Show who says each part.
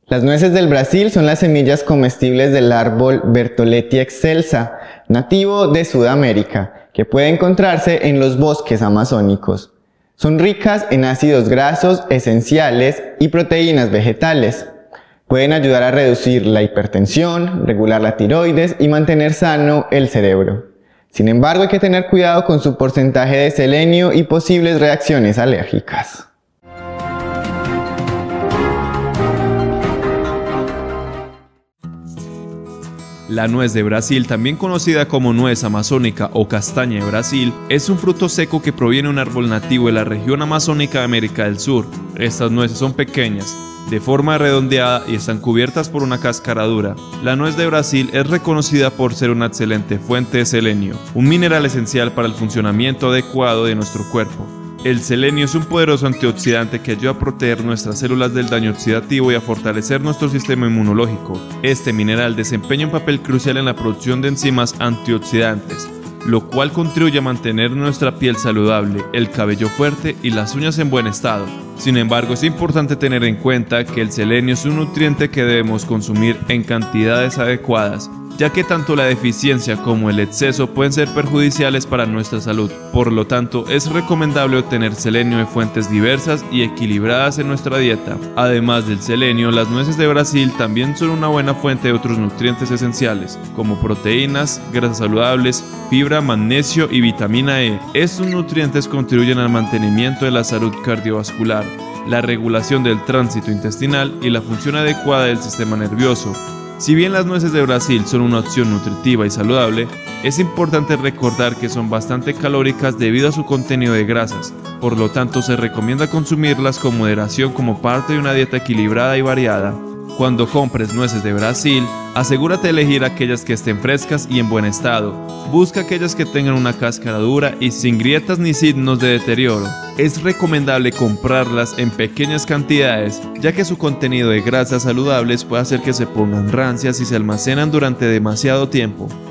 Speaker 1: Las nueces del Brasil son las semillas comestibles del árbol Bertholletia excelsa, nativo de Sudamérica, que puede encontrarse en los bosques amazónicos. Son ricas en ácidos grasos esenciales y proteínas vegetales. Pueden ayudar a reducir la hipertensión, regular la tiroides y mantener sano el cerebro. Sin embargo, hay que tener cuidado con su porcentaje de selenio y posibles reacciones alérgicas.
Speaker 2: La nuez de Brasil, también conocida como nuez amazónica o castaña de Brasil, es un fruto seco que proviene de un árbol nativo de la región amazónica de América del Sur. Estas nueces son pequeñas, de forma redondeada y están cubiertas por una cáscara dura. La nuez de Brasil es reconocida por ser una excelente fuente de selenio, un mineral esencial para el funcionamiento adecuado de nuestro cuerpo. El selenio es un poderoso antioxidante que ayuda a proteger nuestras células del daño oxidativo y a fortalecer nuestro sistema inmunológico. Este mineral desempeña un papel crucial en la producción de enzimas antioxidantes, lo cual contribuye a mantener nuestra piel saludable, el cabello fuerte y las uñas en buen estado. Sin embargo, es importante tener en cuenta que el selenio es un nutriente que debemos consumir en cantidades adecuadas, ya que tanto la deficiencia como el exceso pueden ser perjudiciales para nuestra salud. Por lo tanto, es recomendable obtener selenio de fuentes diversas y equilibradas en nuestra dieta. Además del selenio, las nueces de Brasil también son una buena fuente de otros nutrientes esenciales, como proteínas, grasas saludables, fibra, magnesio y vitamina E. Estos nutrientes contribuyen al mantenimiento de la salud cardiovascular, la regulación del tránsito intestinal y la función adecuada del sistema nervioso. Si bien las nueces de Brasil son una opción nutritiva y saludable, es importante recordar que son bastante calóricas debido a su contenido de grasas. Por lo tanto, se recomienda consumirlas con moderación como parte de una dieta equilibrada y variada. Cuando compres nueces de Brasil, asegúrate de elegir aquellas que estén frescas y en buen estado. Busca aquellas que tengan una cáscara dura y sin grietas ni signos de deterioro. Es recomendable comprarlas en pequeñas cantidades, ya que su contenido de grasas saludables puede hacer que se pongan rancias si se almacenan durante demasiado tiempo.